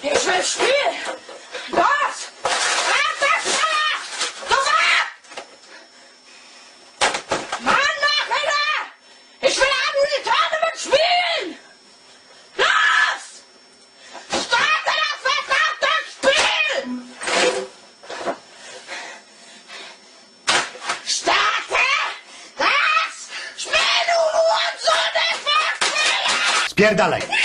Ich will spielen! Was? Mann, nachher! Ich will Unreal Tournament spielen! Los! Starte das verdammte Spiel! Starte das Spiel, du Hurensohn! Ich will spielen! Spierdalaj!